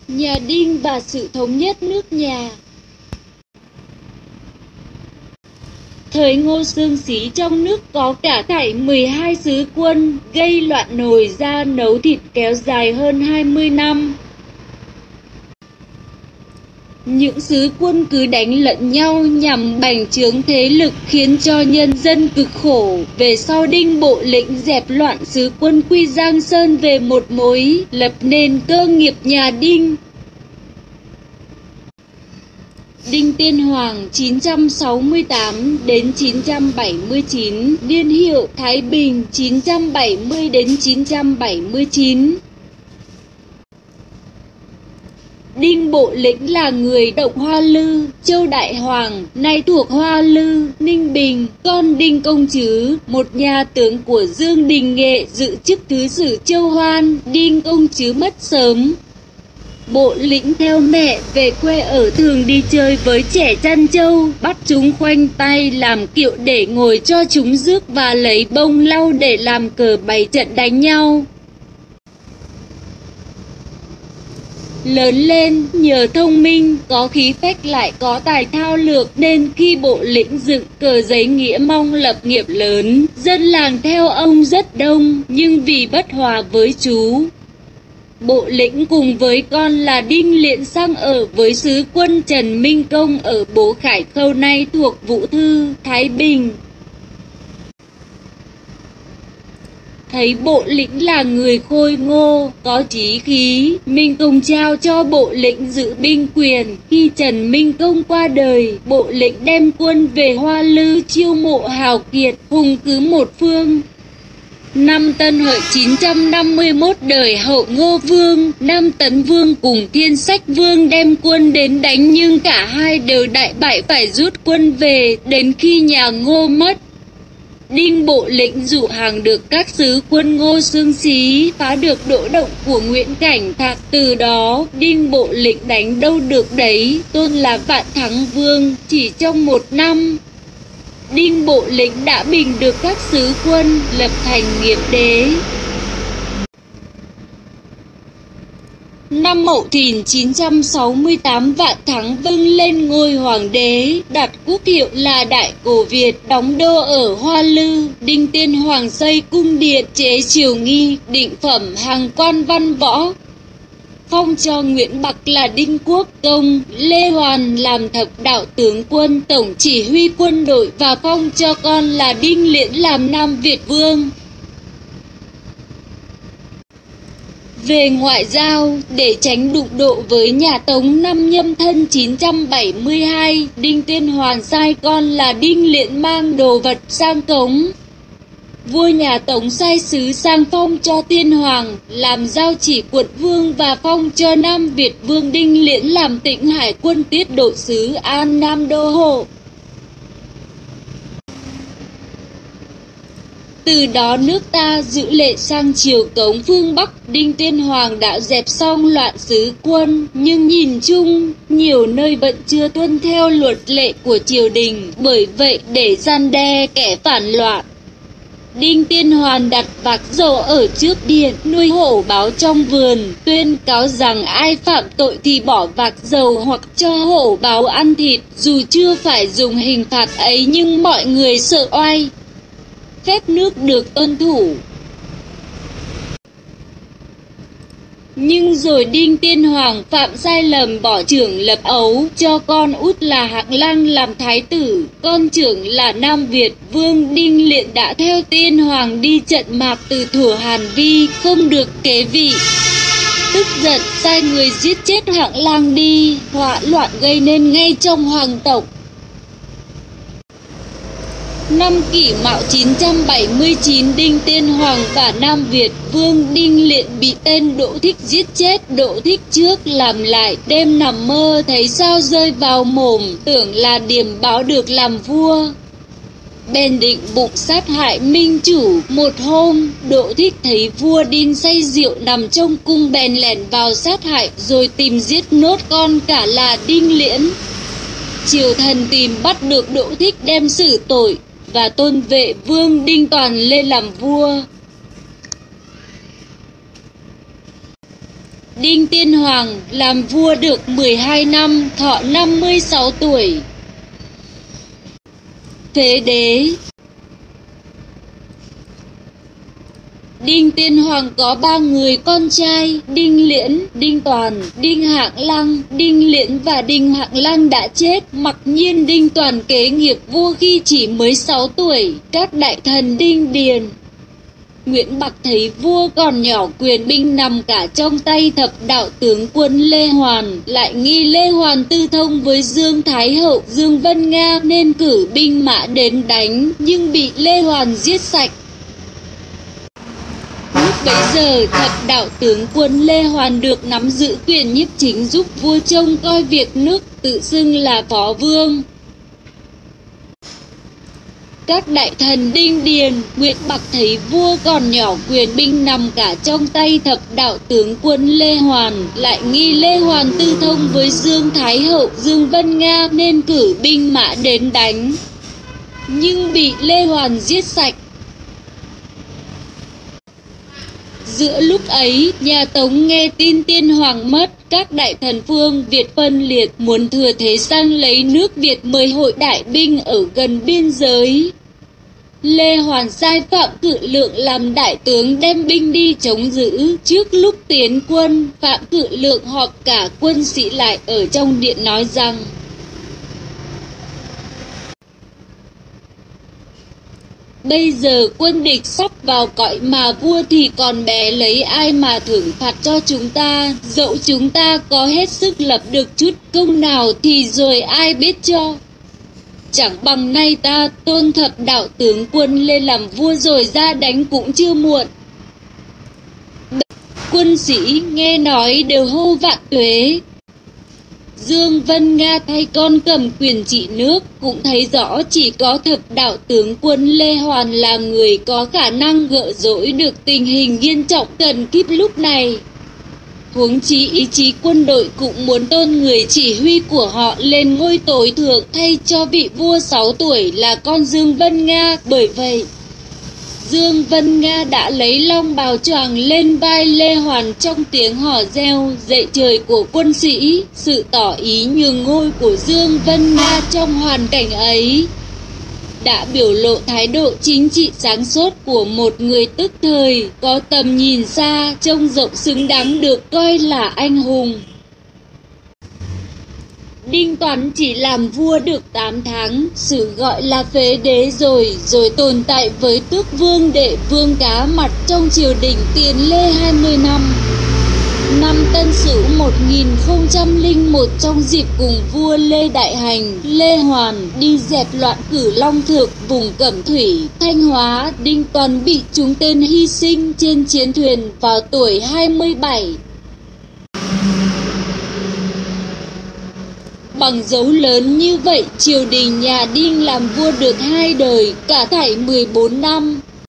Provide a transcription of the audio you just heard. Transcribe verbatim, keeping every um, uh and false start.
Nhà Đinh và sự thống nhất nước nhà. Thời Ngô Xương Xí trong nước có cả thảy mười hai sứ quân, gây loạn nổi ra nấu thịt kéo dài hơn hai mươi năm. Những sứ quân cứ đánh lẫn nhau nhằm bành trướng thế lực, khiến cho nhân dân cực khổ. Về sau Đinh Bộ Lĩnh dẹp loạn sứ quân quy Giang Sơn về một mối, lập nên cơ nghiệp nhà Đinh. Đinh Tiên Hoàng chín trăm sáu mươi tám đến chín trăm bảy mươi chín, niên hiệu Thái Bình chín trăm bảy mươi đến chín trăm bảy mươi chín. Đinh Bộ Lĩnh là người Động Hoa Lư, Châu Đại Hoàng, nay thuộc Hoa Lư, Ninh Bình, con Đinh Công Trứ, một nhà tướng của Dương Đình Nghệ, giữ chức thứ sử Châu Hoan. Đinh Công Trứ mất sớm. Bộ Lĩnh theo mẹ về quê ở, thường đi chơi với trẻ chăn trâu, bắt chúng khoanh tay làm kiệu để ngồi cho chúng rước và lấy bông lau để làm cờ bày trận đánh nhau. Lớn lên, nhờ thông minh, có khí phách lại có tài thao lược, nên khi Bộ Lĩnh dựng cờ giấy nghĩa mong lập nghiệp lớn, dân làng theo ông rất đông, nhưng vì bất hòa với chú, Bộ Lĩnh cùng với con là Đinh Liện sang ở với sứ quân Trần Minh Công ở Bố Khải Khâu nay thuộc Vũ Thư, Thái Bình. Thấy Bộ Lĩnh là người khôi ngô, có chí khí, Minh Công trao cho Bộ Lĩnh giữ binh quyền. Khi Trần Minh Công qua đời, Bộ Lĩnh đem quân về Hoa Lư chiêu mộ hào kiệt, hùng cứ một phương. Năm Tân Hợi chín trăm năm mươi mốt, đời Hậu Ngô Vương, Nam Tấn Vương cùng Thiên Sách Vương đem quân đến đánh, nhưng cả hai đều đại bại phải rút quân về. Đến khi nhà Ngô mất, Đinh Bộ Lĩnh dụ hàng được các sứ quân Ngô Xương Xí, phá được đỗ động của Nguyễn Cảnh Thạc. Từ đó Đinh Bộ Lĩnh đánh đâu được đấy, tôn là Vạn Thắng Vương. Chỉ trong một năm, Đinh Bộ Lĩnh đã bình được các sứ quân, lập thành nghiệp đế. Năm Mậu Thìn chín trăm sáu mươi tám, Vạn Thắng Vương lên ngôi hoàng đế, đặt quốc hiệu là Đại Cổ Việt, đóng đô ở Hoa Lư. Đinh Tiên Hoàng xây cung điện, chế triều nghi, định phẩm hàng quan văn võ, phong cho Nguyễn Bạc là Đinh Quốc Công, Lê Hoàn làm thập đạo tướng quân, tổng chỉ huy quân đội, và phong cho con là Đinh Liễn làm Nam Việt Vương. Về ngoại giao, để tránh đụng độ với nhà Tống năm Nhâm Thân chín trăm bảy mươi hai, Đinh Tiên Hoàng sai con là Đinh Liễn mang đồ vật sang cống. Vua nhà Tống sai sứ sang phong cho Tiên Hoàng làm giao chỉ quận vương, và phong cho Nam Việt Vương Đinh Liễn làm Tịnh Hải quân tiết độ sứ An Nam đô hộ. Từ đó nước ta giữ lệ sang triều Cống phương Bắc. Đinh Tiên Hoàng đã dẹp xong loạn sứ quân, nhưng nhìn chung nhiều nơi vẫn chưa tuân theo luật lệ của triều đình. Bởi vậy để gian đe kẻ phản loạn, Đinh Tiên Hoàng đặt vạc dầu ở trước điện, nuôi hổ báo trong vườn, tuyên cáo rằng ai phạm tội thì bỏ vạc dầu hoặc cho hổ báo ăn thịt. Dù chưa phải dùng hình phạt ấy nhưng mọi người sợ oai, phép nước được tuân thủ. Nhưng rồi Đinh Tiên Hoàng phạm sai lầm bỏ trưởng lập ấu, cho con út là Hạng Lang làm thái tử, con trưởng là Nam Việt Vương. Đinh Liện đã theo Tiên Hoàng đi trận mạc từ thuở Hàn Vi, không được kế vị. Tức giận sai người giết chết Hạng Lang đi, họa loạn gây nên ngay trong hoàng tộc. Năm Kỷ Mão chín trăm bảy mươi chín, Đinh Tiên Hoàng và Nam Việt Vương Đinh Liện bị tên Đỗ Thích giết chết. Đỗ Thích trước làm lại, đêm nằm mơ thấy sao rơi vào mồm, tưởng là điềm báo được làm vua, bèn định bụng sát hại minh chủ. Một hôm, Đỗ Thích thấy vua Đinh say rượu nằm trong cung, bèn lẻn vào sát hại, rồi tìm giết nốt con cả là Đinh Liễn. Triều thần tìm bắt được Đỗ Thích đem xử tội, và tôn Vệ Vương Đinh Toàn lên làm vua. Đinh Tiên Hoàng làm vua được mười hai năm, thọ năm mươi sáu tuổi. Phế đế. Đinh Tiên Hoàng có ba người con trai, Đinh Liễn, Đinh Toàn, Đinh Hạng Lăng. Đinh Liễn và Đinh Hạng Lăng đã chết, mặc nhiên Đinh Toàn kế nghiệp vua khi chỉ mới sáu tuổi. Các đại thần Đinh Điền, Nguyễn Bạc thấy vua còn nhỏ, quyền binh nằm cả trong tay thập đạo tướng quân Lê Hoàn, lại nghi Lê Hoàn tư thông với Dương Thái Hậu Dương Vân Nga nên cử binh mã đến đánh, nhưng bị Lê Hoàn giết sạch. Lúc bấy giờ thập đạo tướng quân Lê Hoàn được nắm giữ quyền nhiếp chính, giúp vua trông coi việc nước, tự xưng là phó vương. Các đại thần Đinh Điền, Nguyễn Bạc thấy vua còn nhỏ, quyền binh nằm cả trong tay thập đạo tướng quân Lê Hoàn, lại nghi Lê Hoàn tư thông với Dương Thái Hậu Dương Vân Nga nên cử binh mã đến đánh, nhưng bị Lê Hoàn giết sạch. Giữa lúc ấy, nhà Tống nghe tin Tiên Hoàng mất, các đại thần phương Việt phân liệt, muốn thừa thế sang lấy nước Việt, mời hội đại binh ở gần biên giới. Lê Hoàn sai Phạm Cự Lượng làm đại tướng đem binh đi chống giữ. Trước lúc tiến quân, Phạm Cự Lượng họp cả quân sĩ lại ở trong điện nói rằng: bây giờ quân địch sắp vào cõi mà vua thì còn bé, lấy ai mà thưởng phạt cho chúng ta? Dẫu chúng ta có hết sức lập được chút công nào thì rồi ai biết cho. Chẳng bằng nay ta tôn thập đạo tướng quân lên làm vua rồi ra đánh cũng chưa muộn. Quân sĩ nghe nói đều hô vạn tuế. Dương Vân Nga thay con cầm quyền trị nước, cũng thấy rõ chỉ có thập đạo tướng quân Lê Hoàn là người có khả năng gỡ rỗi được tình hình nghiêm trọng cần kíp lúc này. Huống chi ý chí quân đội cũng muốn tôn người chỉ huy của họ lên ngôi tối thượng thay cho vị vua sáu tuổi là con Dương Vân Nga. Bởi vậy, Dương Vân Nga đã lấy long bào choàng lên vai Lê Hoàn trong tiếng hò reo dậy trời của quân sĩ, sự tỏ ý nhường ngôi của Dương Vân Nga trong hoàn cảnh ấy đã biểu lộ thái độ chính trị sáng suốt của một người tức thời, có tầm nhìn xa, trông rộng, xứng đáng được coi là anh hùng. Đinh Toàn chỉ làm vua được tám tháng, sự gọi là phế đế rồi, rồi tồn tại với tước vương đệ vương cá mặt trong triều đình Tiền Lê hai mươi năm. Năm Tân Sửu một nghìn không trăm lẻ một, trong dịp cùng vua Lê Đại Hành, Lê Hoàn đi dẹp loạn Cử Long Thượng vùng Cẩm Thủy, Thanh Hóa, Đinh Toàn bị trúng tên hy sinh trên chiến thuyền vào tuổi hai mươi bảy. Bằng dấu lớn như vậy, triều đình nhà Đinh làm vua được hai đời, cả thảy mười bốn năm.